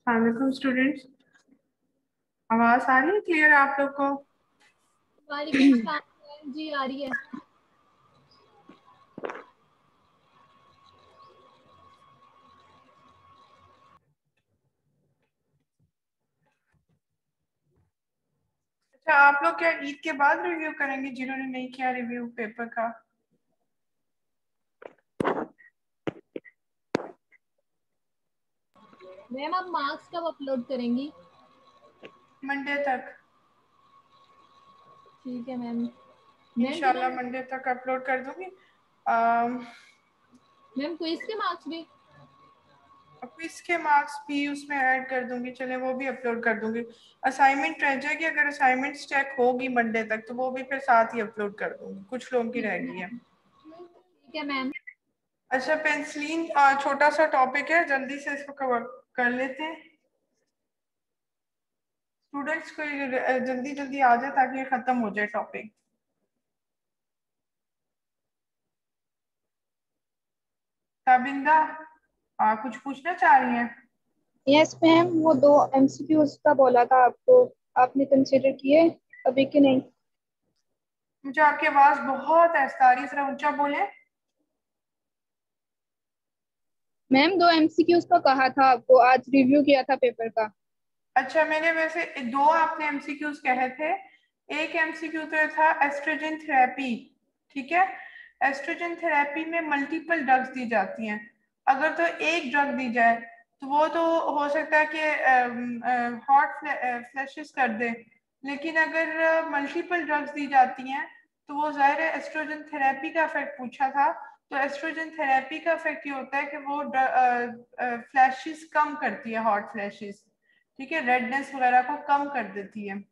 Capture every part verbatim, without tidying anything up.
वालेकुम स्टूडेंट्स। आवाज आ रही है क्लियर आप लोग को? वालेकुम सलाम जी, आ रही है। अच्छा, आप लोग क्या ईद के बाद रिव्यू करेंगे जिन्होंने नहीं किया रिव्यू पेपर का? मैम आप मार्क्स कब अपलोड करेंगी? मंडे तक। ठीक है मैम। मैम इंशाल्लाह जिन्होंने मंडे तक अपलोड कर दूंगी। अम, मैम क्विज के मार्क्स भी? क्विज के मार्क्स भी उसमें ऐड कर दूंगी, चले वो भी अपलोड कर दूंगी। असाइनमेंट रह जाएगी, अगर असाइनमेंट चेक होगी मंडे तक तो वो भी फिर साथ ही अपलोड कर दूंगी, कुछ लोगों की ठीक रह है गई है। मैम। ठीक है मैम। अच्छा, पेंसिलिन छोटा सा टॉपिक है, जल्दी से इसको कवर कर लेते हैं। स्टूडेंट्स को ये जल्दी जल्दी आ जाए ताकि ये खत्म हो जाए टॉपिक। ताबिंदा, आ, कुछ पूछना चाह रही हैं? यस मैम, वो दो एमसीक्यूज का बोला था आपको, आपने कंसिडर किए अभी कि नहीं? मुझे आपकी आवाज बहुत ऐसा आ रही है, जरा ऊंचा बोले। मैम दो एमसीक्यूज का कहा था आपको, आज रिव्यू किया था पेपर का। अच्छा, मैंने वैसे दो आपने एमसीक्यूज कहे थे। एक एमसीक्यू तो था एस्ट्रोजन थेरेपी। ठीक है। एस्ट्रोजन थेरेपी में मल्टीपल ड्रग्स दी जाती हैं। अगर तो एक ड्रग दी जाए तो वो तो हो सकता है कि हॉट फ्लैशेस कर दे। लेकिन अगर मल्टीपल ड्रग्स दी जाती हैं तो वो जाहिर है एस्ट्रोजन थेरेपी का इफेक्ट पूछा था। तो एस्ट्रोजन थेरेपी का इफेक्ट ये होता है कि वो फ्लैशेस कम करती है, हॉट फ्लैशेस। ठीक है, रेडनेस वगैरह को कम कर देती है।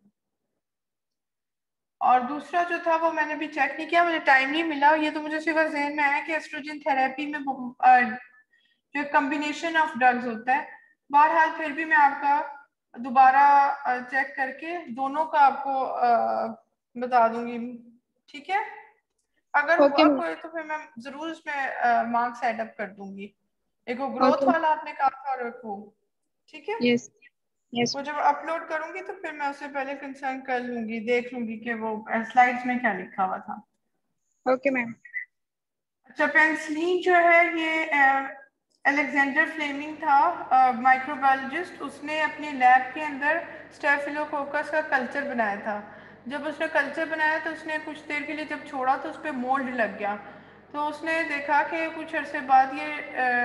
और दूसरा जो था वो मैंने भी चेक नहीं किया, मुझे टाइम नहीं मिला, ये तो मुझे सिर्फ जहन में आया कि एस्ट्रोजन थेरेपी में अ, जो कम्बिनेशन ऑफ ड्रग्स होता है। बहरहाल फिर भी मैं आपका दोबारा चेक करके दोनों का आपको अ, बता दूंगी। ठीक है। अगर ओके हुआ मैम। कोई तो फिर मैं जरूर उसमें मार्क्स एड अप कर दूंगी। एक वो ग्रोथ ओके। वाला आपने कहा था और एक वो। ठीक है। यस। यस। वो जब अपलोड करूंगी तो फिर मैं उससे पहले कंसर्न कर लूंगी, देख लूंगी कि वो स्लाइड्स में क्या लिखा हुआ था। Okay ma'am. अच्छा, पेंसिलिन जो है ये अलेक्जेंडर फ्लेमिंग था, माइक्रोबायोलॉजिस्ट। उसने अपनी लैब के अंदर स्टेफिलोकोकस का कल्चर बनाया था। जब उसने कल्चर बनाया तो उसने कुछ देर के लिए जब छोड़ा तो उस पर मोल्ड लग गया। तो उसने देखा कि कुछ अरसे बाद ये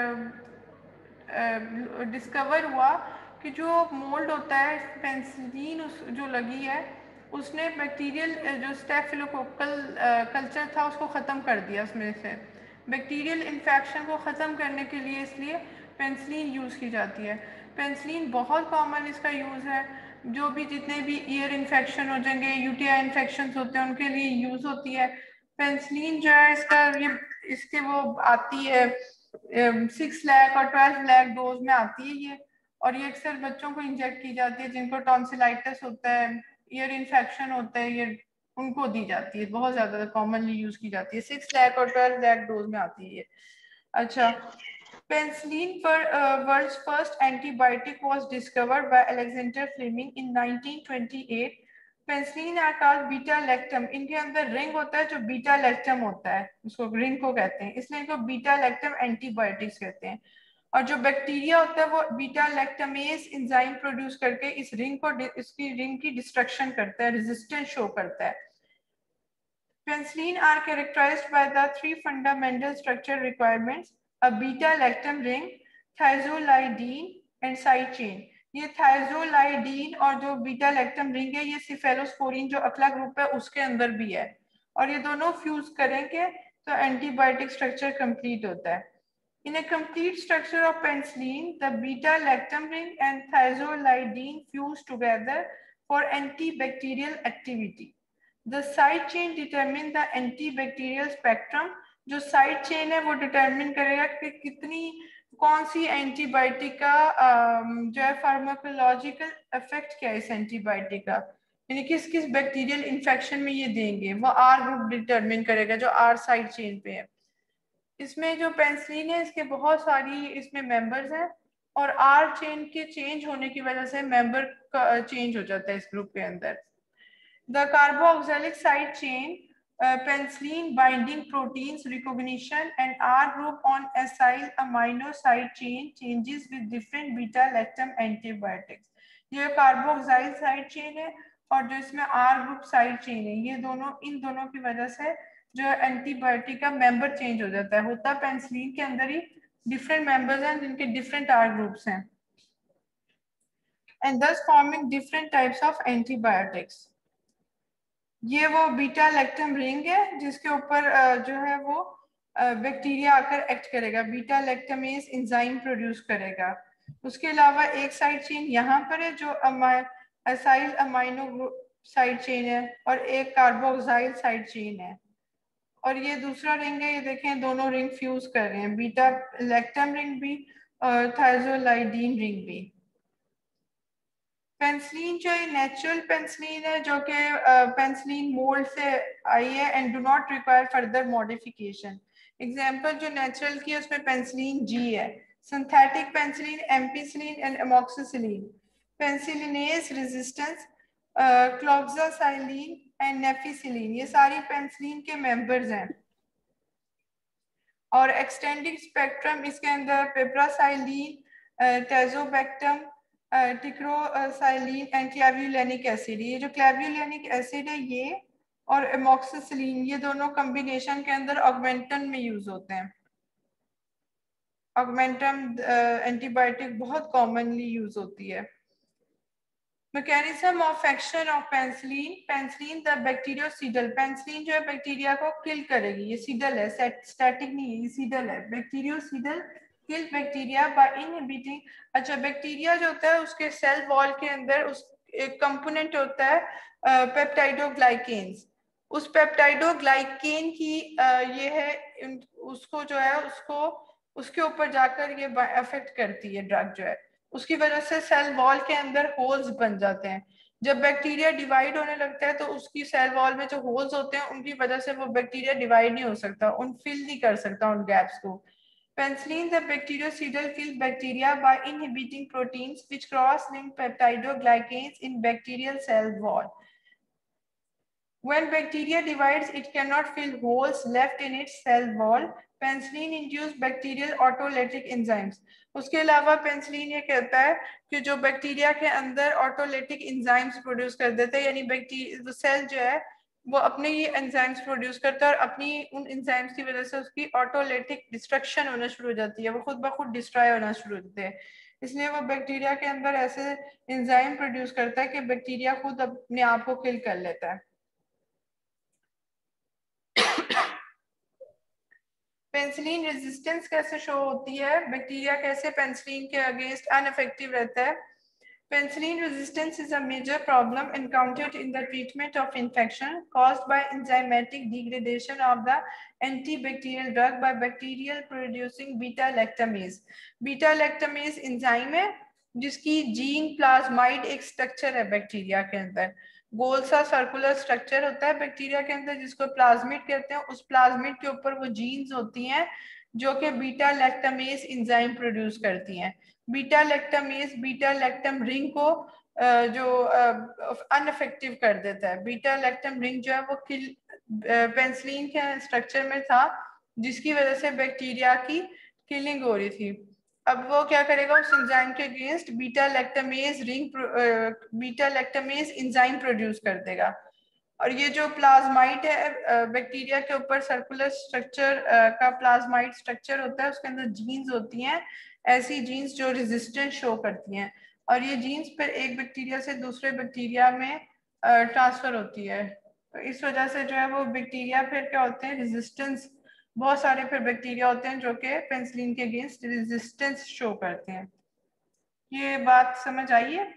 डिस्कवर हुआ कि जो मोल्ड होता है, पेंसिलिन उस जो लगी है उसने बैक्टीरियल जो स्टेफिलोकोकल कल्चर था उसको ख़त्म कर दिया उसमें से। बैक्टीरियल इन्फेक्शन को ख़त्म करने के लिए इसलिए पेंसिलिन यूज़ की जाती है। पेंसिलिन बहुत कॉमन इसका यूज़ है, जो भी जितने भी ईयर इन्फेक्शन हो जाएंगे, यूटीआई इन्फेक्शन होते हैं उनके लिए यूज़ होती है। पेंसिलिन जो है इसका ये इसके वो आती है सिक्स लाख और ट्वेल्व लाख डोज में आती है ये। और ये अक्सर बच्चों को इंजेक्ट की जाती है जिनको टॉन्सिलाइटिस होता है, ईयर इन्फेक्शन होता है, ये उनको दी जाती है, बहुत ज्यादा कॉमनली यूज की जाती है। सिक्स लाख और ट्वेल्व लाख डोज में आती है ये। अच्छा, पेंसिलिन पर world's first antibiotic was discovered by Alexander Fleming in nineteen twenty eight. Penicillin are called beta lactam, इनके अंदर रिंग होता है जो बीटा लैक्टम होता है, उसको रिंग को कहते हैं, इसलिए इनको बीटा लैक्टम एंटीबायोटिक्स कहते हैं। और जो बैक्टीरिया होता है वो बीटा लैक्टमेज एंजाइम प्रोड्यूस करके इस रिंग को इसकी रिंग की डिस्ट्रक्शन करता है, रेजिस्टेंस शो करता है। Penicillin are characterized by the three fundamental structure requirements: a beta-lactam ring, thiazolidine and side chain. ये थाइजोलाइडीन और जो बीटा लैक्टम रिंग है ये सिफेलोस्पोरिन जो अगला ग्रुप है उसके अंदर भी है, और ये दोनों फ्यूज करेंगे तो एंटीबायोटिक स्ट्रक्चर कंप्लीट होता है। In a complete structure of penicillin, the beta-lactam ring and thiazolidine fuse together for antibacterial activity. The side chain determine the antibacterial spectrum. जो साइड चेन है वो डिटरमिन करेगा कि कितनी कौन सी एंटीबायोटिक का जो है फार्माकोलॉजिकल इफेक्ट क्या है इस एंटीबायोटिक का, यानी किस किस बैक्टीरियल इन्फेक्शन में ये देंगे, वो आर ग्रुप डिटरमिन करेगा जो आर साइड चेन पे है। इसमें जो पेंसिलिन है इसके बहुत सारी इसमें मेंबर्स हैं। और आर चेन के चेंज होने की वजह से मेंबर चेंज हो जाता है इस ग्रुप के अंदर। The carboxylic side chain penicillin binding proteins recognition and R group on acyl amino side chain changes with different beta lactam antibiotics। ये कार्बोक्सिल साइड चेन है और जो इसमें R ग्रुप साइड चेन है, ये दोनों इन दोनों की वजह से जो एंटीबायोटिक का मेंबर चेंज हो जाता है। होता पेनिसिलिन के अंदर ही डिफरेंट मेंबर्स हैं जिनके डिफरेंट R ग्रुप्स हैं and thus forming different types of antibiotics। ये वो बीटा लैक्टम रिंग है जिसके ऊपर जो है वो बैक्टीरिया आकर एक्ट करेगा, बीटा लैक्टमेज एंजाइम प्रोड्यूस करेगा। उसके अलावा एक साइड चेन यहाँ पर है जो असाइल अमाइनो साइड चेन है और एक कार्बोक्सिल साइड चेन है, और ये दूसरा रिंग है। ये देखें दोनों रिंग फ्यूज कर रहे हैं, बीटा लैक्टम रिंग भी और थायरोलाइडीन रिंग भी। पेनिसिलिन जो है नेचुरल पेनिसिलिन है जो कि पेनिसिलिन मोल्ड से आई है and do not require further modification. Example जो नेचुरल की है उसमें पेनिसिलिन जी है, synthetic penicillin ampicillin and amoxicillin, penicillinase resistance, cloxacillin and nafcillin, ये सारी पेनिसिलिन के मेंबर्स हैं। और एक्सटेंडिंग स्पेक्ट्रम इसके अंदर piperacillin, tazobactam, ticarcillin and clavulanic acid, ये जो क्लेवुलेनिक एसिड है ये और एमोक्सिसिलिन ये दोनों कॉम्बिनेशन के अंदर ऑगमेंटन में यूज होते हैं। ऑगमेंटम एंटीबायोटिक बहुत कॉमनली यूज होती है। Mechanism of action of penicillin, penicillin the bactericidal, penicillin जो है बैक्टीरिया को किल करेगी, ये सीडल है, स्टैटिक नहीं है, ये सीडल है। Bactericidal kill bacteria by inhibiting, अच्छा बैक्टीरिया जो होता है उसके सेल वॉल के अंदर उस एक कंपोनेंट होता है पेप्टाइडोग्लाइकेन्स, उस पेप्टाइडोग्लाइकेन की uh, ये है उसको जो है उसको उसके ऊपर जाकर ये अफेक्ट करती है ड्रग जो है, उसकी वजह से सेल वॉल के अंदर होल्स बन जाते हैं। जब बैक्टीरिया डिवाइड होने लगता है तो उसकी सेल वॉल में जो होल्स होते हैं उनकी वजह से वो बैक्टीरिया डिवाइड नहीं हो सकता, उन फिल नहीं कर सकता उन गैप्स को। Penicillin the bactericidal kill bacteria by inhibiting proteins which cross link peptidoglycans in bacterial cell wall. When bacteria divides, it cannot fill holes left in its cell wall. Penicillin induce bacterial autolytic enzymes. उसके अलावा penicillin ये कहता है कि जो bacteria के अंदर ऑटोलेटिक enzymes produce कर देते हैं, यानी बैक्टीरिया सेल जो है वो अपने ही एंजाइम्स प्रोड्यूस करता है और अपनी उन एंजाइम्स की वजह से उसकी ऑटोलेटिक डिस्ट्रक्शन होना शुरू हो जाती है, वो खुद ब खुद डिस्ट्रॉय होना शुरू हो जाते हैं। इसलिए वो बैक्टीरिया के अंदर ऐसे एंजाइम प्रोड्यूस करता है कि बैक्टीरिया खुद अपने आप को किल कर लेता है। पेनिसिलिन रेजिस्टेंस कैसे शो होती है, बैक्टीरिया कैसे पेनिसिलिन के अगेंस्ट अनइफेक्टिव रहता है। Penicillin resistance is a major problem encountered in the treatment of infection caused by enzymatic degradation of the antibacterial drug by bacterial producing beta lactamase. Beta lactamase enzyme है जिसकी gene प्लाज्माइड एक structure है bacteria के अंदर, गोल सा circular structure होता है bacteria के अंदर जिसको प्लाज्मिड कहते हैं। उस प्लाज्मिड के ऊपर वो जीन्स होती हैं जो कि बीटा लैक्टामेज एंजाइम प्रोड्यूस करती हैं। Beta lactamase beta lactam ring को जो अनइफेक्टिव कर देता है। बीटा लैक्टम रिंग जो है वो किल पेनिसिलिन के स्ट्रक्चर में था जिसकी वजह से बैक्टीरिया की किलिंग हो रही थी। अब वो क्या करेगा, उस एंजाइम के against beta lactamase ring beta lactamase enzyme produce कर देगा। और ये जो प्लाज्माइड है बैक्टीरिया के ऊपर सर्कुलर स्ट्रक्चर का प्लाज्माइड स्ट्रक्चर होता है, उसके अंदर जीन्स होती हैं, ऐसी जीन्स जो रेजिस्टेंस शो करती हैं, और ये जीन्स फिर एक बैक्टीरिया से दूसरे बैक्टीरिया में ट्रांसफर होती है। तो इस वजह से जो है वो बैक्टीरिया फिर क्या होते हैं, रेजिस्टेंस, बहुत सारे फिर बैक्टीरिया होते हैं जो कि पेनिसिलिन के अगेंस्ट रेजिस्टेंस शो करते हैं। ये बात समझ आई है?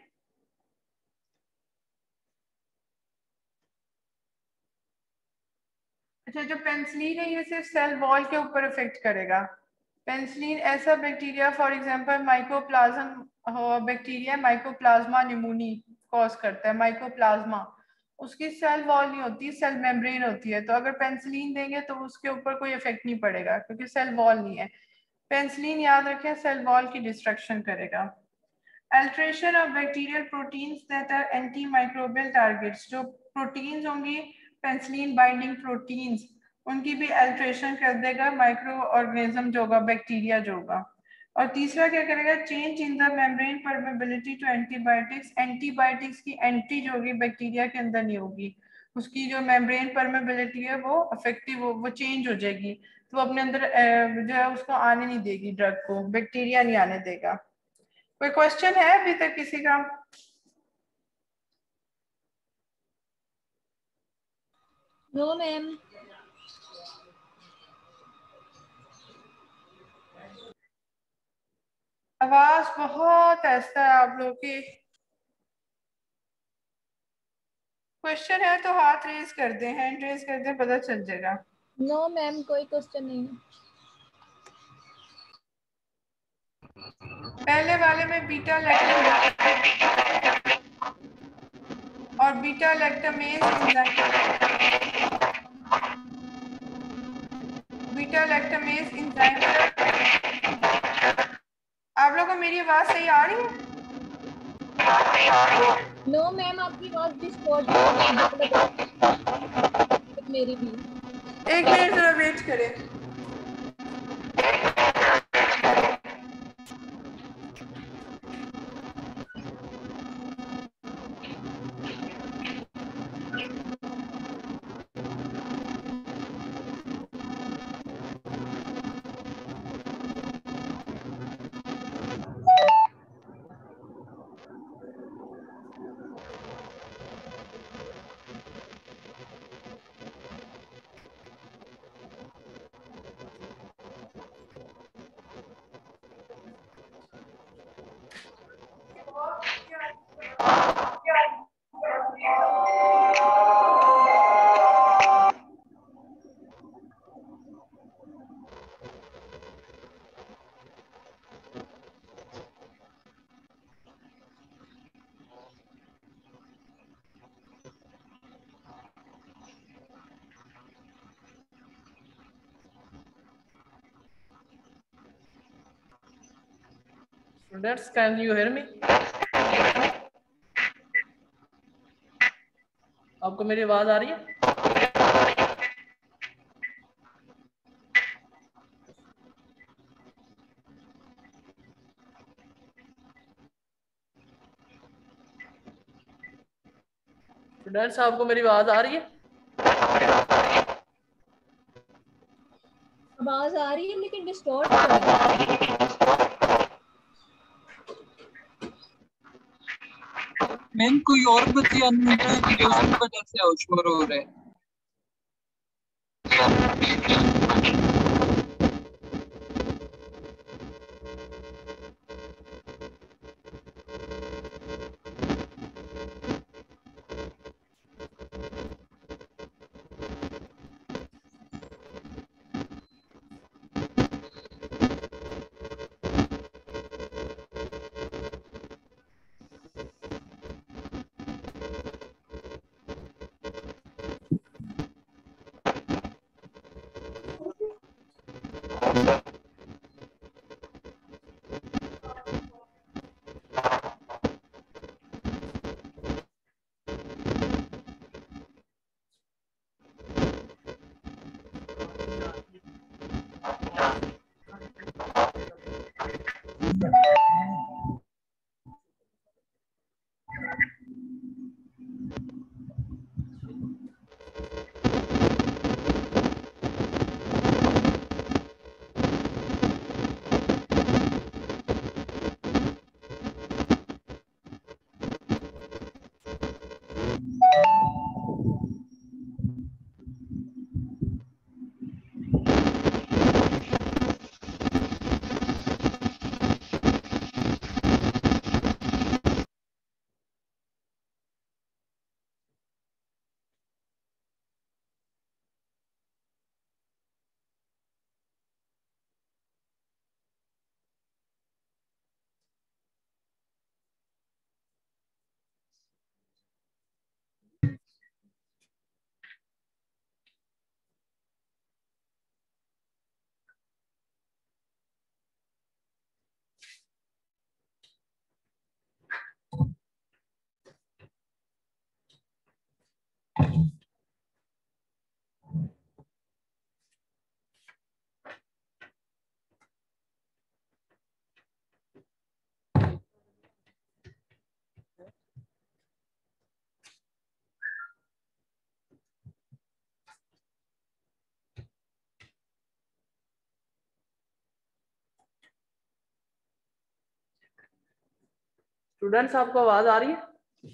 अच्छा, जो पेनिसिलिन है ये सिर्फ सेल वॉल के ऊपर इफेक्ट करेगा। पेनिसिलिन ऐसा bacteria, for example mycoplasm bacteria mycoplasma pneumoniae cause करता है, माइकोप्लाज्मा, उसकी सेल वॉल नहीं होती, सेल मेम्ब्रेन होती है। तो अगर पेनिसिलिन देंगे तो उसके ऊपर कोई इफेक्ट नहीं पड़ेगा क्योंकि सेल वॉल नहीं है। पेंसिलिन याद रखें सेल वॉल की डिस्ट्रक्शन करेगा। Alteration of bacterial proteins that are anti microbial targets, जो प्रोटीन्स होंगी पेंसिलिन बाइंडिंग प्रोटीन्स, उनकी भी अल्ट्रेशन कर देगा माइक्रो ऑर्गेनिज्म जो होगा, बैक्टीरिया जो होगा। और तीसरा क्या करेगा, change in the membrane permeability to antibiotics, antibiotics की एंट्री जो होगी बैक्टीरिया के अंदर नहीं होगी, उसकी जो मेम्ब्रेन परमेबिलिटी है वो अफेक्टिव वो चेंज हो जाएगी, तो वो अपने अंदर जो है उसको आने नहीं देगी, ड्रग को बैक्टीरिया नहीं आने देगा। कोई क्वेश्चन है अभी तक किसी का? No ma'am. आवाज बहुत ऐसा है आप लोगों की। क्वेश्चन है तो हाथ रेज कर दे, हैंड रेज कर दे, पता चल जाएगा। नो मैम, कोई क्वेश्चन नहीं है। पहले वाले में बीटा लैक्टम और beta lactamase enzyme, beta lactamase enzyme. आप लोगों को मेरी आवाज सही आ रही है? नो मैम, आपकी आवाज डिस्टॉर्ट हो रही है, मेरी भी। एक मिनट जरा वेट करें। Students, can you hear me? आपको मेरी आवाज आ रही है? स्टूडेंट्स, आपको मेरी आवाज आ रही है? आवाज आ रही है लेकिन डिस्टॉर्ट हो रही है। मैम कोई और बच्चे अनम्यूट है कि उसकी वजह से शोर हो रहा है। स्टूडेंट्स आपको आवाज आ रही है?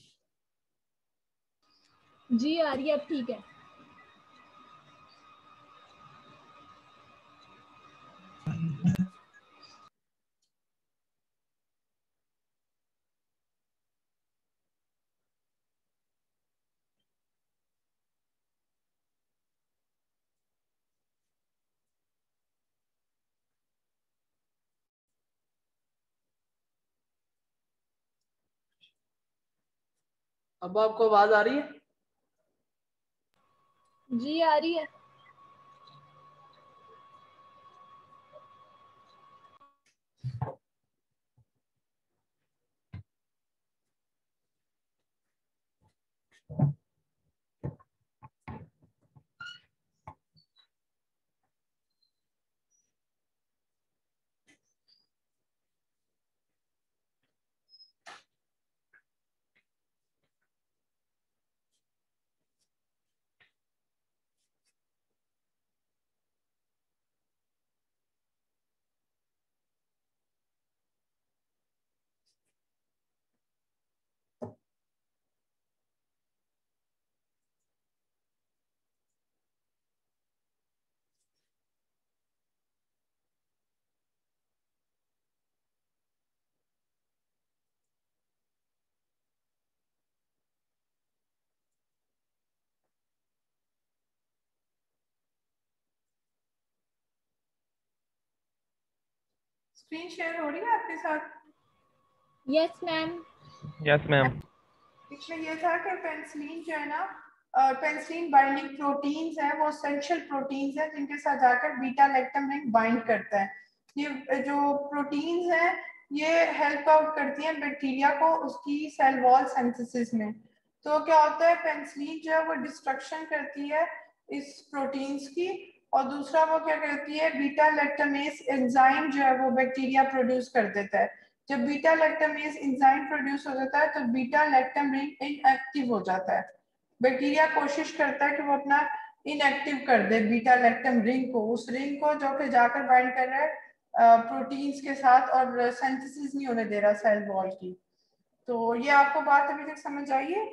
जी आ रही है, अब ठीक है। अब आपको आवाज आ रही है? जी आ रही है। स्क्रीन शेयर हो रही है आपके साथ? Yes ma'am. Yes ma'am. इसमें ये था कि पेनिसिलिन जो है ना, पेनिसिलिन बाइंडिंग प्रोटीन्स है, वो एसेंशियल प्रोटीन्स है जिनके साथ जाकर बीटा लैक्टम रिंग बाइंड करता है। ये जो प्रोटीन्स हैं ये हेल्प आउट करती हैं बैक्टीरिया को उसकी सेल वॉल सिंथेसिस में। तो क्या होता है, पेनिसिलिन जो है वो डिस्ट्रक्शन करती है इस प्रोटीन्स की, और दूसरा वो क्या करती है, बीटा लैक्टामेज एंजाइम जो है वो बैक्टीरिया प्रोड्यूस कर देता है। जब बीटा लैक्टामेज एंजाइम प्रोड्यूस हो जाता है तो बीटा लैक्टम रिंग इनएक्टिव हो जाता है। बैक्टीरिया कोशिश करता है कि वो अपना इनएक्टिव कर दे बीटा लैक्टम रिंग को, उस रिंग को जो कि जाकर बाइंड कर रहा है प्रोटीन्स के साथ और सिंथेसिस नहीं होने दे रहा सेल वॉल की। तो ये आपको बात अभी तक समझ आई है?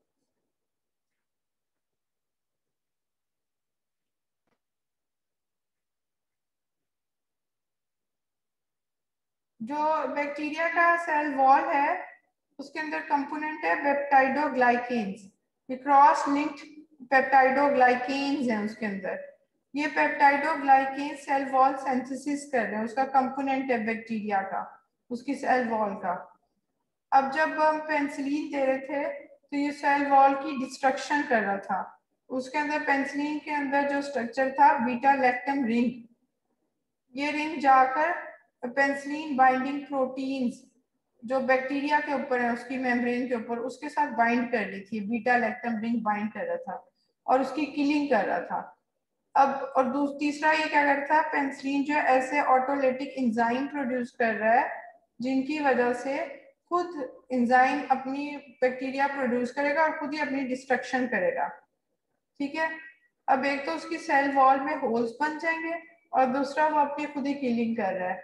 जो बैक्टीरिया का सेल वॉल है उसके अंदर कंपोनेंट है पेप्टाइडोग्लाइकेन्स। ये क्रॉस लिंक्ड पेप्टाइडोग्लाइकेन्स हैं उसके अंदर। ये पेप्टाइडोग्लाइकेन सेल वॉल सिंथेसिस कर रहे हैं, उसका कंपोनेंट है बैक्टीरिया का, उसकी सेल वॉल का। अब जब हम पेनिसिलिन दे रहे थे तो ये सेल वॉल की डिस्ट्रक्शन कर रहा था। उसके अंदर पेनिसिलिन के अंदर जो स्ट्रक्चर था बीटा लैक्टम रिंग, ये रिंग जाकर पेनिसिलिन बाइंडिंग प्रोटीन्स जो बैक्टीरिया के ऊपर है उसकी मेम्ब्रेन के ऊपर उसके साथ बाइंड कर रही थी, बीटा लैक्टम रिंग बाइंड कर रहा था और उसकी किलिंग कर रहा था। अब और तीसरा ये क्या करता है, पेनिसिलिन जो ऐसे ऑटोलेटिक एंजाइम प्रोड्यूस कर रहा है जिनकी वजह से खुद एंजाइम अपनी बैक्टीरिया प्रोड्यूस करेगा और खुद ही अपनी डिस्ट्रक्शन करेगा। ठीक है, अब एक तो उसकी सेल वॉल में होल्स बन जाएंगे और दूसरा वो अपनी खुद ही किलिंग कर रहा है।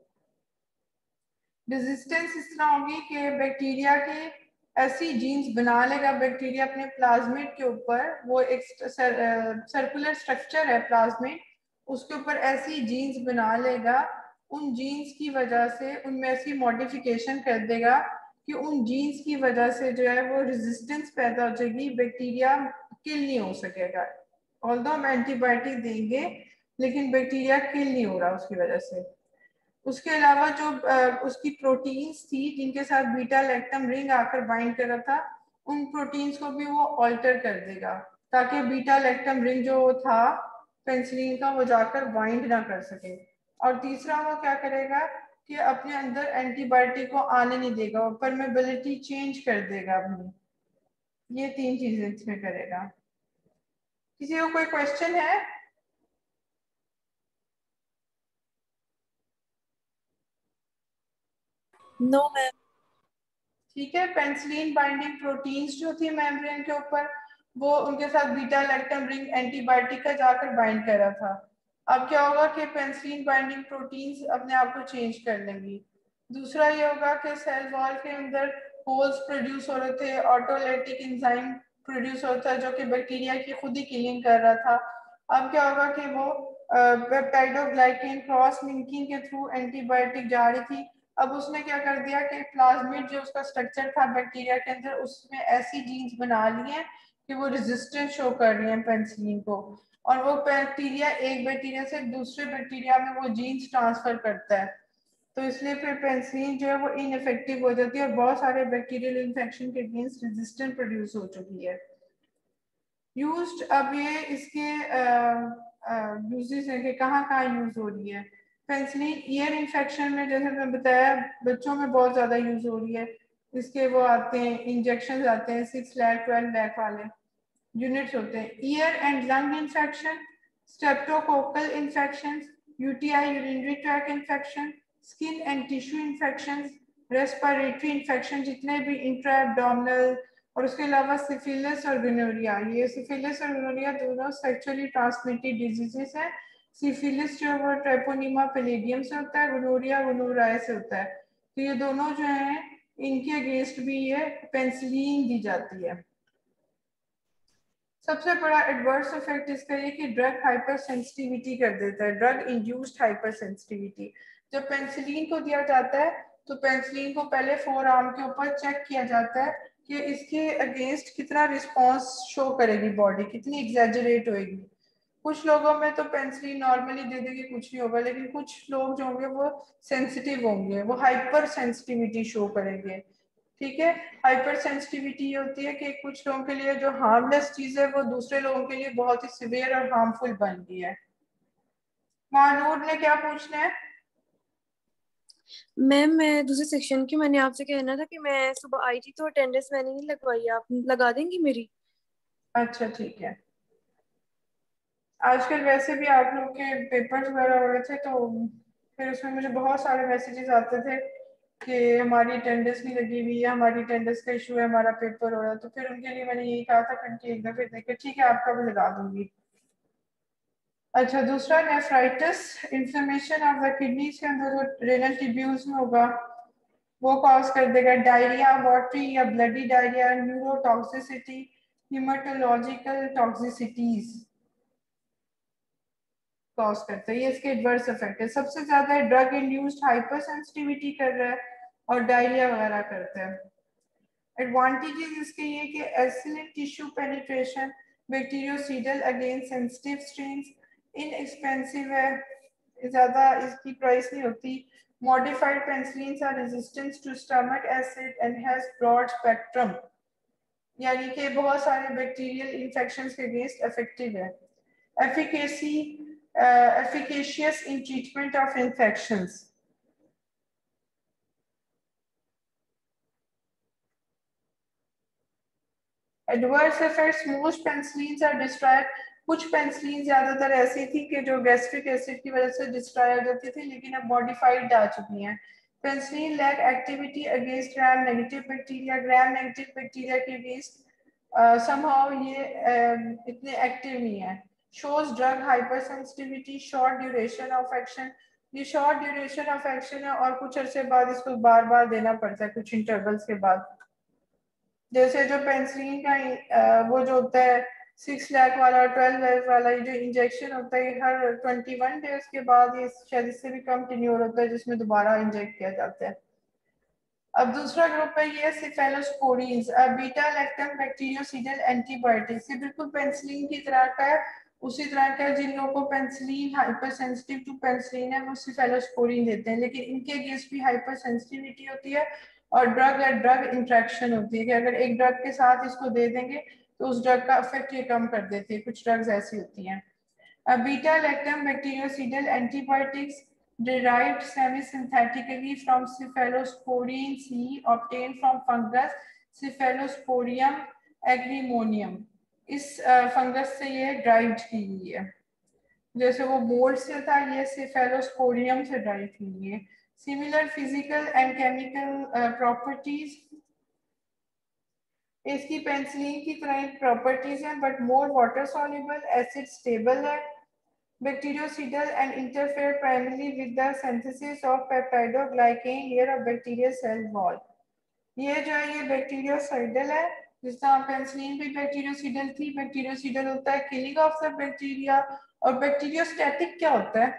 रेजिस्टेंस इस तरह होगी कि बैक्टीरिया की ऐसी जीन्स बना लेगा बैक्टीरिया अपने प्लाज्मिड के ऊपर, वो एक सर्कुलर स्ट्रक्चर है प्लाज्मिड, उसके ऊपर ऐसी जीन्स बना लेगा, उन जीन्स की वजह से उनमें ऐसी मॉडिफिकेशन कर देगा कि उन जीन्स की वजह से जो है वो रेजिस्टेंस पैदा हो जाएगी, बैक्टीरिया किल नहीं हो सकेगा। ऑल्दो हम एंटीबायोटिक देंगे लेकिन बैक्टीरिया किल नहीं हो रहा उसकी वजह से। उसके अलावा जो उसकी प्रोटीन्स थी जिनके साथ बीटा लैक्टम रिंग आकर बाइंड कर रहा था, उन प्रोटीन्स को भी वो ऑल्टर कर देगा ताकि बीटा लैक्टम रिंग जो था पेनिसिलिन का वो जाकर बाइंड ना कर सके। और तीसरा वो क्या करेगा कि अपने अंदर एंटीबायोटिक को आने नहीं देगा, परमेबिलिटी चेंज कर देगा अपनी। ये तीन चीजें इसमें करेगा। किसी को कोई क्वेश्चन है? No ma'am. ठीक है, पेनिसिलिन बाइंडिंग प्रोटीन्स जो थी मेम्ब्रेन के ऊपर वो उनके साथ बीटा लैक्टम रिंग एंटीबायोटिक का जाकर बाइंड कर रहा था। अब क्या होगा कि पेनिसिलिन बाइंडिंग प्रोटीन्स अपने आप को चेंज कर लेंगी। दूसरा ये होगा कि सेल वॉल के अंदर होल्स प्रोड्यूस हो रहे थे, ऑटोलाइटिक एंजाइम प्रोड्यूस होता है जो कि बैक्टीरिया की खुद ही किलिंग कर रहा था। अब क्या होगा कि वो पेप्टाइडोग्लाइकेन क्रॉस लिंकिंग के थ्रू एंटीबायोटिक जा रही थी। अब उसने क्या कर दिया कि प्लाज्मिड जो उसका स्ट्रक्चर था बैक्टीरिया के अंदर, उसमें ऐसी जीन्स बना ली हैं कि वो रेजिस्टेंस शो कर रही हैं पेनिसिलिन को, और वो बैक्टीरिया एक बैक्टीरिया से दूसरे बैक्टीरिया में वो जीन्स ट्रांसफर करता है। तो इसलिए फिर पेनिसिलिन जो है वो इनइफेक्टिव हो जाती है और बहुत सारे बैक्टीरियल इन्फेक्शन के अगेंस्ट रेजिस्टेंस प्रोड्यूस हो चुकी है। यूज्ड, अब ये इसके यूजेस है कि कहाँ कहाँ यूज हो रही है। पेनिसिलिन ईयर इन्फेक्शन में, जैसे मैं बताया, बच्चों में बहुत ज्यादा यूज हो रही है। इसके वो आते हैं इंजेक्शन आते हैं, सिक्स लैक ट्वेल्व लैक वाले यूनिट्स होते हैं। Ear and lung infection, streptococcal infection, UTI urinary tract infection, skin and tissue infection, respiratory infection जितने भी इंट्रा एब्डोमिनल, और उसके अलावा सिफिलिस और गोनोरिया। ये सिफिलिस और गोनोरिया दोनों सेक्सुअली ट्रांसमिटेड डिजीजेस हैं। सिफिलिस जो है वो ट्रेपोनीमा पैलेडियम से होता है, गोनोरिया गोनोराय से होता है। तो ये दोनों जो हैं इनके अगेंस्ट भी ये पेनिसिलिन दी जाती है। सबसे बड़ा एडवर्स इफेक्ट इसका ये कि ड्रग हाइपर सेंसिटिविटी कर देता है, ड्रग इंड्यूस्ड हाइपर सेंसिटिविटी। जब पेनिसिलिन को दिया जाता है तो पेनिसिलिन को पहले फोर आर्म के ऊपर चेक किया जाता है कि इसके अगेंस्ट कितना रिस्पांस शो करेगी बॉडी, कितनी एग्जैजरेट होएगी। कुछ लोगों में तो पेनिसिलिन नॉर्मली दे देगी, कुछ नहीं होगा, लेकिन कुछ लोग जो होंगे वो सेंसिटिव होंगे, वो हाइपर सेंसिटिविटी शो करेंगे। ठीक है, हाइपर सेंसिटिविटी होती है कि कुछ लोगों के लिए जो हार्मलेस चीज है वो दूसरे लोगों के लिए बहुत ही सिवियर और हार्मफुल बन गई है। मानूर ने क्या पूछना है? मैम मैं दूसरे सेक्शन की, मैंने आपसे कहना था कि मैं सुबह आई थी तो अटेंडेंस मैंने नहीं लगवाई, आप लगा देंगी मेरी? अच्छा ठीक है। आजकल वैसे भी आप लोग के पेपर्स वगैरह हो रहे थे तो फिर उसमें मुझे बहुत सारे मैसेजेस आते थे कि हमारी अटेंडेंस नहीं लगी हुई है, हमारी अटेंडेंस का इशू है, हमारा पेपर हो रहा है। तो फिर उनके लिए मैंने यही कहा था कि एक दफे देखे, ठीक है आपका भी लगा दूंगी। अच्छा, दूसरा nephritis, inflammation of the kidneys के अंदर जो रेनल ट्यूब्यूल्स में होगा वो कॉज कर देगा डायरिया, वाटरी या bloody diarrhoea, neurotoxicity, haematological toxicities cause करता है। ये इसके एडवर्स इफेक्ट है। सबसे ज्यादा ड्रग इंड्यूस्ड हाइपर सेंसिटिविटी कर रहा है और डायरिया वगैरह करता है। एडवांटेजेस इसके ये कि excellent tissue penetration, bactericidal against sensitive strains, inexpensive है, ज्यादा इसकी प्राइस नहीं होती। Modified penicillins are resistant to stomach acid and has broad spectrum, यानी कि बहुत सारे बैक्टीरियल इन्फेक्शंस के अगेंस्ट इफेक्टिव है। Efficacy, efficacious in treatment of infections. Adverse effects, most penicillins are destroyed. कुछ पेनिसिलिन ज्यादातर ऐसी थी कि जो गैस्ट्रिक एसिड की वजह से डिस्ट्रॉय हो जाती थी, लेकिन अब मॉडिफाइड आ चुकी हैं। Penicillin lack activity against gram negative bacteria, gram negative bacteria के अगेंस्ट समहाउ ये uh, इतने एक्टिव नहीं है। Shows drug hyper sensitivity, short duration of action. ये शॉर्ट ड्यूरेशन ऑफ एक्शन है और कुछ अरसे बाद इसको बार बार देना पड़ता है, कुछ इंटरवल्स के बाद। जैसे जो पेनिसिलिन का वो जो होता है सिक्स लाख वाला, ट्वेल्व लाख वाला, ये जो इंजेक्शन होता है हर ट्वेंटी वन डेज के बाद, ये शायद इससे भी कम टेन्योर होता है जिसमें दोबारा इंजेक्ट किया जाता है। अब दूसरा ग्रुप है ये cephalosporins, beta lactam bactericidal antibiotics. ये बिल्कुल पेनिसिलिन की तरह का है, उसी तरह का जिन लोगों को penicillin hyper sensitive to penicillin है वो सेफेलोस्पोरीन देते हैं, लेकिन इनके अगेंस्ट भी हाइपर सेंसिटिविटी होती है और ड्रग या ड्रग इंट्रैक्शन होती है कि अगर एक ड्रग के साथ इसको दे देंगे तो उस ड्रग का इफेक्ट ये कम कर देती है। कुछ ड्रग्स ऐसी होती हैं। Beta lactam bactericidal antibiotics derived semi-synthetically from cephalosporin C obtained from fungus Cephalosporium agrimonium। इस फंगस से ये ड्राइव की हुई है, जैसे वो मोल्ड से था, ये सेफेलोस्पोरियम से ड्राइव की हुई है। Similar physical and chemical properties, इसकी पेनिसिलिन की तरह प्रॉपर्टीज हैं but more water soluble, acid stable है, bactericidal and interfere primarily with the synthesis of peptidoglycan layer of bacterial cell wall। ये जो है ये बैक्टीरियोसाइडल है, जिस तरह पेनिसिलिन भी बैक्टीरियोसाइडल थी। बैक्टीरियोसाइडल होता है किलिंग ऑफ द बैक्टीरिया। और बैक्टीरियोस्टैटिक क्या होता है?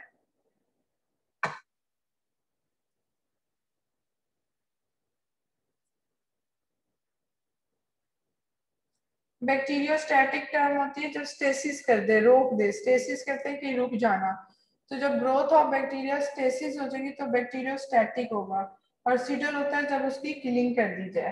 बैक्टीरियोस्टैटिक टर्म होती है जब स्टेसिस कर दे, रोक दे। स्टेसिस कहते हैं कि रुक जाना। तो जब ग्रोथ ऑफ बैक्टीरिया स्टेसिस हो जाएगी तो बैक्टीरियोस्टैटिक होगा। और सीडल होता है जब उसकी किलिंग कर दी जाए।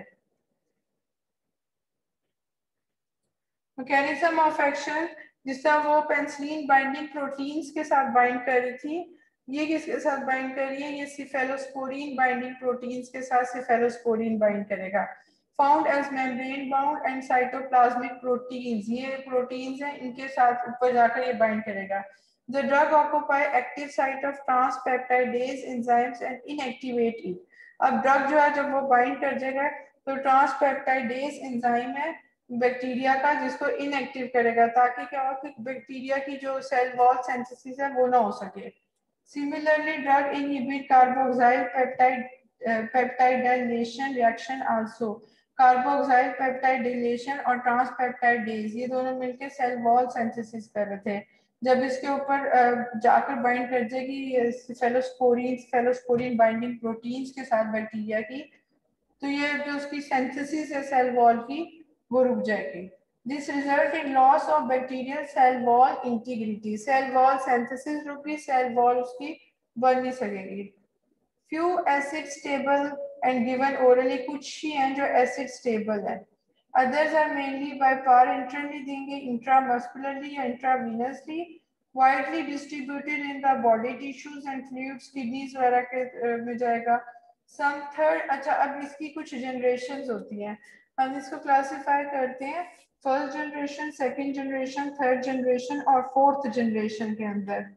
मैकेनिज्म ऑफ एक्शन, जिस तरह वो पेनिसिलिन बाइंडिंग प्रोटीन्स के साथ बाइंड कर रही थी, ये किसके साथ बाइंड कर रही है? ये सिफेलोस्पोरिन बाइंडिंग प्रोटीन्स के साथ सिफेलोस्पोरिन बाइंड करेगा। Found as membrane bound and cytoplasmic proteins, ये प्रोटीन्स हैं, इनके साथ ऊपर जाकर ये बाइंड करेगा। The drug occupy active site of transpeptidase enzymes and inactivate it. अब ड्रग जो है जब वो बाइंड कर जाएगा तो ट्रांसपेप्टाइडेज एंजाइम है बैक्टीरिया का, जिसको इनएक्टिव करेगा, ताकि क्या हो कि बैक्टीरिया की जो सेल वॉल सिंथेसिस है वो ना हो सके। Similarly drug inhibit carboxyl peptide peptide dilation reaction also. Carboxyl peptide deletion और ट्रांसपेप्टाइडेज ये दोनों मिलकर सेल वॉल सिंथेसिस कर रहे थे। जब इसके ऊपर जाकर बाइंड कर जाएगी फेलोस्पोरिन फेलोस्पोरिन बाइंडिंग प्रोटीन्स के साथ बैक्टीरिया की, तो ये जो उसकी सिंथेसिस है सेल वॉल की वो रुक जाएगी। This result in loss of bacterial cell wall integrity. Cell wall synthesis रुक गई, सेल वॉल उसकी बन नहीं सकेगी। Few acid stable and given orally, कुछ ही हैं जो एसिड स्टेबल है। Others are mainly by parenterally देंगे, इंट्रामस्कुलरली या intravenously, widely distributed in the body tissues and fluids, kidneys वगैरह के में जाएगा। सम थर्ड, अच्छा अब इसकी कुछ जनरेशंस होती हैं, हम इसको क्लासिफाई करते हैं first generation, second generation, third generation और फोर्थ जनरेशन के अंदर।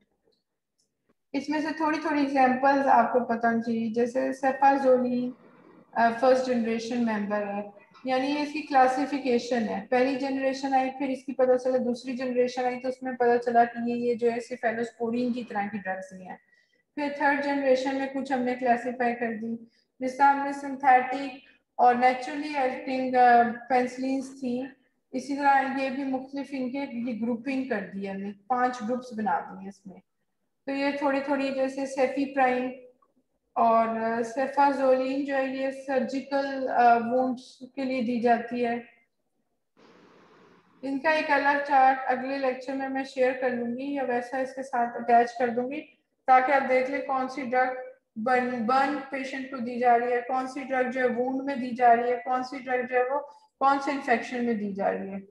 इसमें से थोड़ी थोड़ी एग्जांपल्स आपको पता होनी चाहिए। जैसे सेफाजोलिन फर्स्ट जनरेशन मेंबर है, यानी ये इसकी क्लासिफिकेशन है। पहली जनरेशन आई, फिर इसकी पता चला दूसरी जनरेशन आई, तो उसमें पता चला कि ये ये जो है सिफेलोस्पोरिन की तरह की ड्रग्स ही हैं। फिर थर्ड जनरेशन में कुछ हमने क्लासिफाई कर दी, जिससे हमने सिंथेटिक और नेचुरली एक्टिंग पेनिसिलिन्स थी। इसी तरह ये भी मुख्तलिफ इनके ये ग्रुपिंग कर दी हमने, पांच ग्रुप्स बना दिए इसमें। तो ये थोड़ी थोड़ी जैसे सेफीप्राइन और सेफाजोलिन जो है ये सर्जिकल वुंड्स के लिए दी जाती है। इनका एक अलग चार्ट अगले लेक्चर में मैं शेयर कर लूंगी, या वैसा इसके साथ अटैच कर दूंगी, ताकि आप देख लें कौन सी ड्रग बर्न बर्न पेशेंट को दी जा रही है, कौन सी ड्रग जो है वुंड में दी जा रही है, कौन सी ड्रग जो है वो कौन से इन्फेक्शन में दी जा रही है।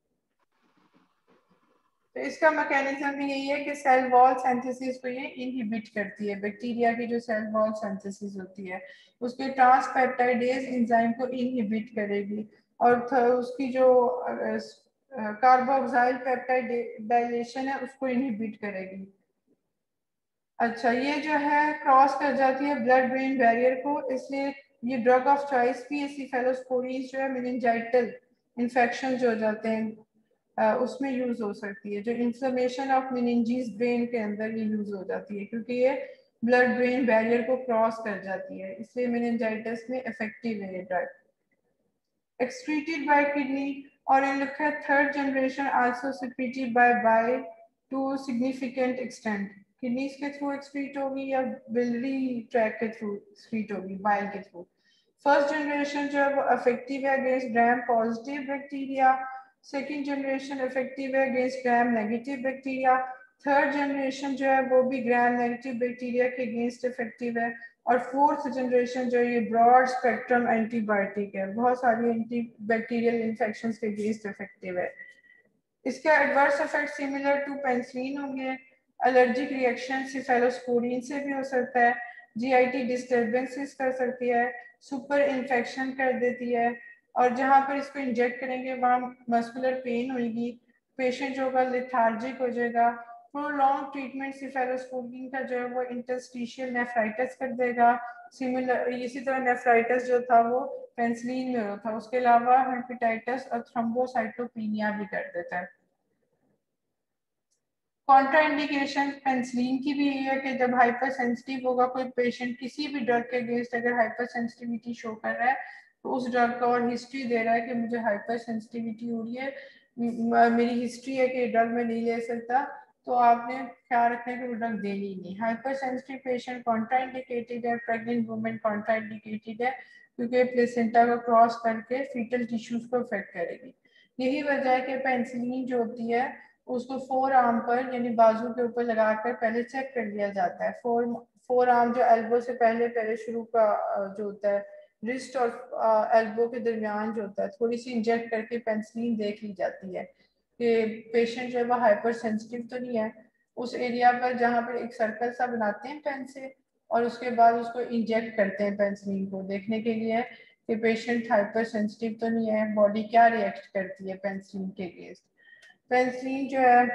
तो इसका मैकेनिज्म भी यही है कि सेल वॉल सिंथेसिस को ये इनहिबिट करती है। बैक्टीरिया की जो सेल वॉल सिंथेसिस होती है उसके ट्रांसपेप्टाइडेज एंजाइम को इनहिबिट करेगी, और उसकी जो कार्बोक्सिल पेप्टाइड डाइलेशन है उसको इनहिबिट करेगी। अच्छा, ये जो है क्रॉस कर जाती है ब्लड ब्रेन बैरियर को, इसलिए ये ड्रग ऑफ चॉइस भी है। सिफेलोस्पोरिन जो है मेनिंजाइटल इन्फेक्शन जो हो जाते हैं Uh, उसमें यूज हो सकती है। जो इन्फ्लेमेशन ऑफ मेनिंजीज ब्रेन के अंदर ये यूज हो जाती है, क्योंकि ये ब्लड ब्रेन बैरियर को क्रॉस कर जाती है, इसलिए मेनिंजाइटिस में इफेक्टिव है ये ड्रग। एक्सक्रीटेड बाय किडनी, और इन लिखा है third generation also secreted by by to significant extent. Kidneys के थ्रू एक्सक्रीट होगी या बिलियरी ट्रैक के थ्रू एक्सक्रीट होगी, बाइल के थ्रू। फर्स्ट जनरेशन जो है वो इफेक्टिव है against gram positive bacteria, second generation effective है against gram negative bacteria, third generation जो है वो भी ग्राम नेगेटिव बैक्टीरिया के अगेंस्ट इफेक्टिव है, और फोर्थ जनरेशन जो ये ब्रॉड स्पेक्ट्रम एंटीबायोटिक है, बहुत सारी एंटी बैक्टीरियल इन्फेक्शन के अगेंस्ट इफेक्टिव है। इसके adverse effect similar to penicillin होंगे। एलर्जिक रिएक्शन सिफेलोस्पोरिन से भी हो सकता है, जीआईटी डिस्टर्बेंसेस कर सकती है, सुपर इन्फेक्शन कर देती है, और जहाँ पर इसको इंजेक्ट करेंगे वहाँ मस्कुलर पेन होगी, पेशेंट जो होगा लेथार्जिक हो जाएगा। प्रोलॉन्ग ट्रीटमेंट सिफेलोस्पोरिन का जो है वो इंटरस्टिशियल नेफ्राइटिस कर देगा। सिमिलर इसी तरह नेफ्राइटिस जो था वो पेनिसिलिन में होता था, उसके अलावा हेपेटाइटिस और थ्रोम्बोसाइटोपिनिया भी कर देता है। कॉन्ट्राइंडिकेशन पेंसिलिन की भी ये है कि जब हाइपर सेंसिटिव होगा कोई पेशेंट किसी भी ड्रग के अगेंस्ट अगर हाइपर सेंसिटिविटी शो कर रहा है तो उस ड्रग का और हिस्ट्री दे रहा है कि मुझे हाइपर सेंसिटिविटी हो रही है, म- मेरी हिस्ट्री है कि ड्रग में नहीं ले सकता, तो आपने ख्याल रखना है कि वो ड्रग देनी ही नहीं। हाइपर सेंसिटिव पेशेंट कॉन्ट्राइंडिकेटेड है, प्रेग्नेंट वुमेन कॉन्ट्राइंडिकेटेड है क्योंकि प्लेसेंटा को क्रॉस करके फीटल टिश्यूज को अफेक्ट करेगी। यही वजह है कि पेंसिलिन जो होती है उसको फोर आर्म पर यानी बाजू के ऊपर लगाकर पहले चेक कर लिया जाता है। फोर फोर आर्म जो एल्बो से पहले पहले शुरू का अ, जो होता है रिस्ट और एल्बो के दरमियान जो होता है थोड़ी सी इंजेक्ट करके पेंसिलिन देख ली जाती है कि पेशेंट जो है वो हाइपर सेंसिटिव तो नहीं है। उस एरिया पर जहाँ पर एक सर्कल सा बनाते हैं पेन से और उसके बाद उसको इंजेक्ट करते हैं पेंसिलिन को देखने के लिए कि पेशेंट हाइपर सेंसिटिव तो नहीं है, बॉडी क्या रिएक्ट करती है पेंसिलिन के अगेंस्ट। पेंसिलिन जो है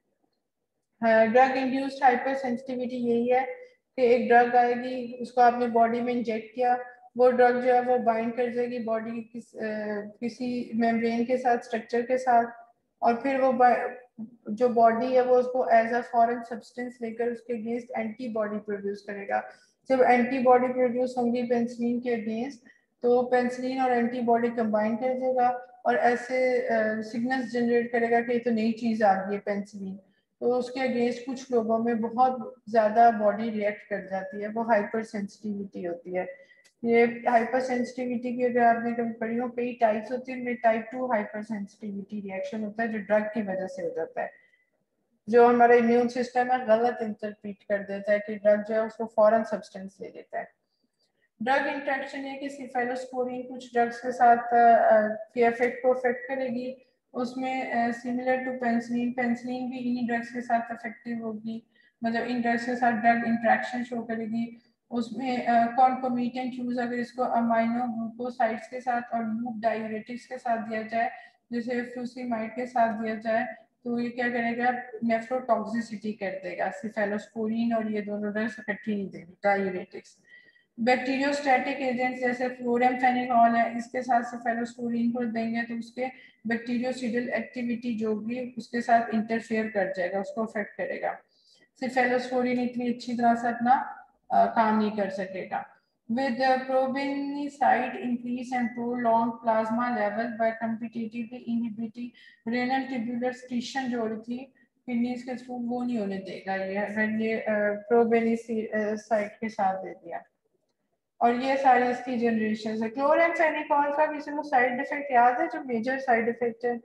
ड्रग इंड्यूस्ड हाइपर सेंसिटिविटी यही है कि एक ड्रग आएगी उसको आपने बॉडी में इंजेक्ट किया, वो ड्रग जो है वो बाइंड कर जाएगी बॉडी की किस, अ, किसी मेम्ब्रेन के साथ स्ट्रक्चर के साथ और फिर वो जो बॉडी है वो उसको एज अ फॉरेन सब्सटेंस लेकर उसके अगेंस्ट एंटीबॉडी प्रोड्यूस करेगा। जब एंटीबॉडी प्रोड्यूस होंगी पेंसिलिन के अगेंस्ट तो पेंसिलिन और एंटीबॉडी कंबाइन कर देगा और ऐसे सिग्नल्स जनरेट करेगा कि ये तो नई चीज़ आ गई है पेंसिलिन, तो उसके अगेंस्ट कुछ लोगों में बहुत ज़्यादा बॉडी रिएक्ट कर जाती है, वो हाइपर सेंसिटिविटी होती है। ये हाइपर सेंसिटिविटी की अगर आपने कभी पढ़ी हो कई टाइप्स होती है, उनमें type two hyper sensitivity reaction होता है जो ड्रग की वजह से हो जाता है, जो हमारा इम्यून सिस्टम है गलत इंटरप्रीट कर देता है कि ड्रग जो है उसको फॉरेन सब्सटेंस ले लेता है। ड्रग इंट्रैक्शन है कि सिफेलोस्पोरिन कुछ ड्रग्स के साथ के इफेक्ट को अफेक्ट करेगी, उसमें सिमिलर टू पेंसिलिन पेंसिलिन भी इन्हीं ड्रग्स के साथ इफेक्टिव होगी, मतलब इन ड्रग्स के साथ ड्रग इंट्रैक्शन शो करेगी। उसमें कॉन्कोमिटेंट यूज अगर इसको अमाइनो ग्लूकोसाइड्स के साथ और लूप डायूरेटिक्स के साथ दिया जाए जैसे फ्यूसिमाइड के साथ दिया जाए तो ये क्या करेगा नेफ्रोटॉक्सिसिटी कर देगा, सिफेलोस्पोरिन और ये दोनों ड्रग्स इकट्ठी नहीं देगी डायूरेटिक्स। बैक्टीरियोस्टैटिक एजेंट्स जैसे फ्लोरेमफेनिकॉल है इसके साथ सिफेलोस्पोरिन को देंगे तो उसके बैक्टीरियोसिडल एक्टिविटी जो भी उसके साथ इंटरफेयर कर जाएगा, उसको अफेक्ट करेगा। सिफेलोस्पोरिन इतनी अच्छी तरह से अपना आ, काम नहीं कर सकेगा। With the probenicide increase and prolonged plasma level by competitively inhibiting renal tubular excretion जो हो रही थी किडनीज के थ्रू वो नहीं होने देगा ये अगर ये प्रोबेनिसाइड के साथ दे दिया। और ये सारी इसकी जनरेशन है। क्लोरेमफेनिकॉल का किसी को साइड इफेक्ट याद है जो मेजर साइड इफेक्ट है?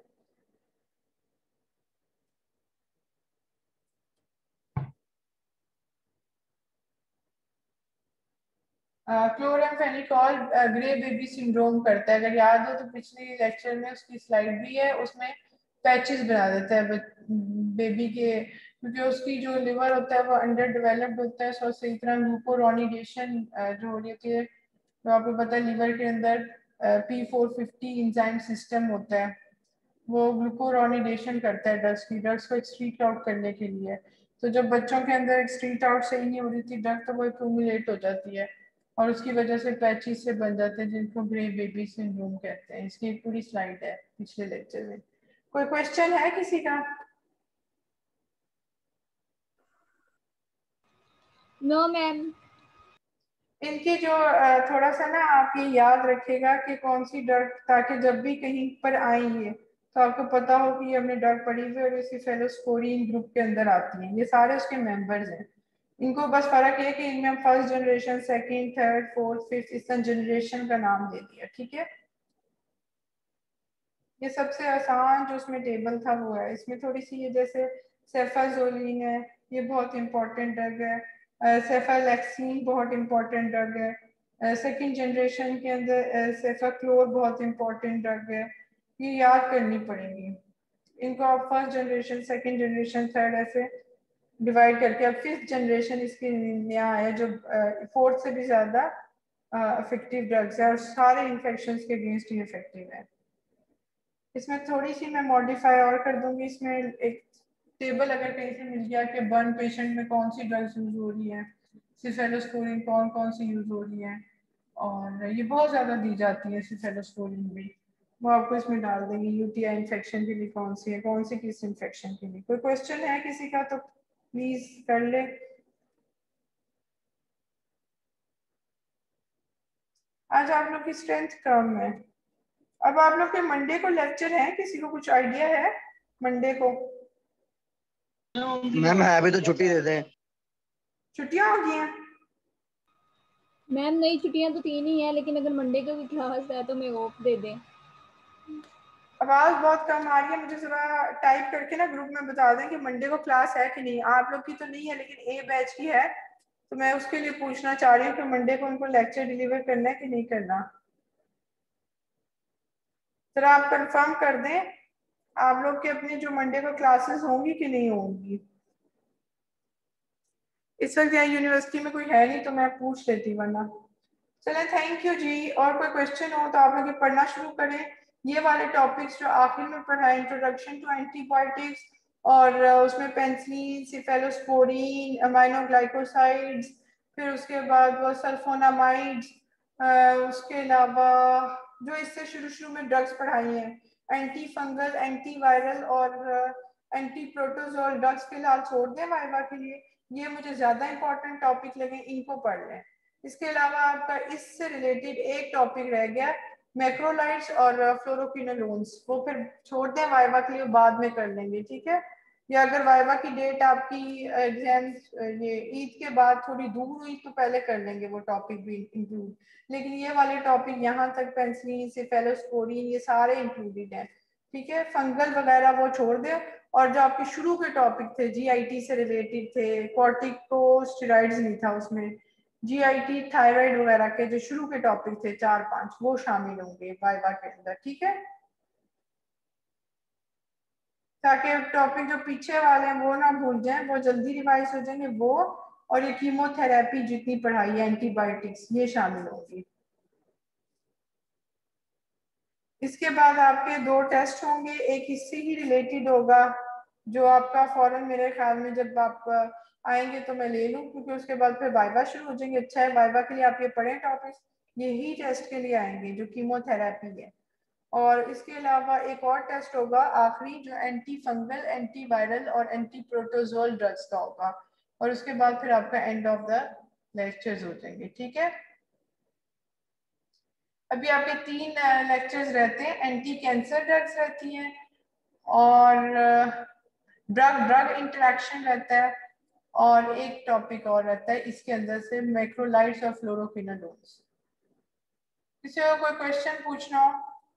क्लोरेमफेनिकॉल ग्रे बेबी सिंड्रोम करता है, अगर याद हो तो पिछले लेक्चर में उसकी स्लाइड भी है, उसमें पैचेस बना देता है बेबी के क्योंकि उसकी जो लिवर होता है वो अंडर डेवलप्ड होता है, सो सही तरह ग्लूकोरोनिडेशन जो हो रही होती है तो आपको पता है लीवर के अंदर P four fifty enzyme system होता है, वो ग्लूकोरोनिडेशन करता है ड्रग्स की ड्रग्स को एक्सक्रीट आउट करने के लिए। तो जब बच्चों के अंदर एक्सक्रीट आउट सही नहीं हो रही थी ड्रग तो वो एक्यूमुलेट हो जाती है और उसकी वजह से पैचेस से बन जाते हैं जिनको ग्रे बेबी सिंड्रोम कहते हैं। इसकी एक पूरी स्लाइड है पिछले लेक्चर में। कोई क्वेश्चन है किसी का? No ma'am. इनकी जो थोड़ा सा ना आप ये याद रखेगा कि कौन सी ड्रग ताकि जब भी कहीं पर आएंगे तो आपको पता हो कि ये हमने ड्रग पढ़ी हुई और इसी फेलोस्पोरिन ग्रुप के अंदर आती हैं, ये सारे उसके मेंबर्स हैं। इनको बस फर्क ये कि इनमें हम first generation second third fourth fifth इस जनरेशन का नाम दे दिया, ठीक है। ये सबसे आसान जो उसमें टेबल था वो है, इसमें थोड़ी सी ये जैसे सेफाजोलिन है ये बहुत इंपॉर्टेंट ड्रग है, सेफालेक्सिन बहुत इंपॉर्टेंट ड्रग है, सेकंड जनरेशन के अंदर सेफाक्लोर बहुत इंपॉर्टेंट ड्रग है, ये याद करनी पड़ेगी इनको आप first generation second generation third ऐसे डिवाइड करके। अब फिफ्थ जनरेशन इसकी नया है जो फोर्थ से भी ज्यादा इफेक्टिव ड्रग्स है और सारे इन्फेक्शन के अगेंस्ट ही इफेक्टिव है। इसमें थोड़ी सी मैं मॉडिफाई और कर दूंगी, इसमें एक टेबल अगर कहीं से मिल गया कि बर्न पेशेंट में कौन सी ड्रग्स यूज हो रही है, सिफेलोस्पोरिन कौन कौन सी यूज हो रही है और ये बहुत ज़्यादा दी जाती है सिफेलोस्पोरिन भी, वो आपको इसमें डाल देंगे। यूटीआई इन्फेक्शन के लिए कौन सी है, कौन सी किस इन्फेक्शन के लिए। कोई क्वेश्चन है किसी का तो प्लीज कर ले। आज आप लोग की स्ट्रेंथ कम है। अब आप लोग के मंडे को लेक्चर है, किसी को कुछ आइडिया है मंडे को? मैम है अभी तो छुट्टी दे दें। छुट्टियां हो गई हैं? मैम नई छुट्टियां तो तीन ही है, लेकिन अगर मंडे को भी क्लास है तो मैं ऑफ दे दें। आवाज बहुत कम आ रही है, मुझे जरा टाइप करके ना ग्रुप में बता दें कि मंडे को क्लास है कि नहीं। आप लोग की तो नहीं है लेकिन ए बैच की है, तो मैं उसके लिए पूछना चाह रही हूँ कि मंडे को उनको लेक्चर डिलीवर करना है कि नहीं करना। जरा आप कंफर्म कर दें आप लोग के अपनी जो मंडे को क्लासेस होंगी कि नहीं होंगी। इस वक्त यहाँ यूनिवर्सिटी में कोई है नहीं तो मैं पूछ लेती, वरना। चले थैंक यू जी। और कोई क्वेश्चन हो तो आप लोग पढ़ना शुरू करें। ये वाले टॉपिक्स जो आखिर में पढ़ा, इंट्रोडक्शन टू एंटीबायोटिक्स, और उसमें पेनिसिलिन, सिफेलोस्पोरिन, अमाइनोग्लाइकोसाइड्स, फिर उसके बाद वो सल्फोनामाइड्स, उसके अलावा जो इससे शुरू शुरू में ड्रग्स पढ़ाई हैं, एंटी फंगल, एंटी वायरल और एंटी प्रोटोजोल ड्रग्स फिलहाल छोड़ दें वाइवा के लिए। ये मुझे ज़्यादा इंपॉर्टेंट टॉपिक लगे, इनको पढ़ लें। इसके अलावा आपका इससे रिलेटेड एक टॉपिक रह गया, मैक्रोलाइट्स और फ्लोरोक्विनोलोन्स, वो फिर छोड़ दें वाइवा के लिए, बाद में कर लेंगे, ठीक है। या अगर वाइवा की डेट आपकी एग्जाम ये ईद के बाद थोड़ी दूर हुई तो पहले कर लेंगे वो टॉपिक भी इंक्लूड, लेकिन ये वाले टॉपिक यहाँ तक पेनिसिलिन, सिफेलोस्पोरिन, ये सारे इंक्लूडेड हैं, ठीक है। फंगल वगैरह वो छोड़ दें। और जो आपके शुरू के टॉपिक थे जीआईटी से रिलेटेड थे, कॉर्टिकोस्टेरॉइड्स नहीं था उसमें, जीआईटी, थायराइड वगैरह के जो शुरू के टॉपिक थे चार पांच, वो शामिल होंगे वाइवा के अंदर, ठीक है। ताकि टॉपिक जो पीछे वाले हैं वो ना भूल जाएं, वो जल्दी रिवाइज हो जाएंगे वो। और ये कीमोथेरेपी जितनी पढ़ाई है, एंटीबायोटिक्स, ये शामिल होगी। इसके बाद आपके दो टेस्ट होंगे, एक इससे ही रिलेटेड होगा जो आपका फौरन मेरे ख्याल में जब आप आएंगे तो मैं ले लूँ, क्योंकि उसके बाद फिर वाइवा शुरू हो जाएंगे। अच्छा है वाइवा के लिए आप ये पढ़ें टॉपिक्स, यही टेस्ट के लिए आएंगे जो कीमोथेरेपी है। और इसके अलावा एक और टेस्ट होगा आखिरी जो एंटी फंगल, एंटी वायरल और एंटी प्रोटोजोल ड्रग्स का होगा, और उसके बाद फिर आपका एंड ऑफ द लेक्चर्स हो जाएंगे, ठीक है। अभी आपके तीन लेक्चर्स रहते हैं, एंटी कैंसर ड्रग्स रहती हैं, और ड्रग ड्रग इंटरेक्शन रहता है, और एक टॉपिक और रहता है इसके अंदर से मैक्रोलाइट्स और फ्लोरोक्विनोलोन्स। किसी को कोई क्वेश्चन पूछना हो?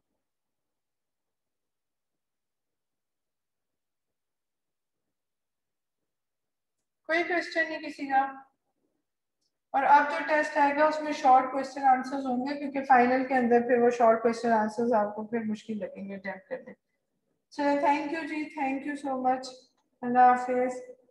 कोई क्वेश्चन नहीं किसी का? और अब जो टेस्ट आएगा उसमें शॉर्ट क्वेश्चन आंसर्स होंगे, क्योंकि फाइनल के अंदर फिर वो शॉर्ट क्वेश्चन आंसर्स आपको फिर मुश्किल लगेंगे अटेम्प्ट करने। चलो थैंक यू जी, थैंक यू सो मच, अल्लाह हाफिज।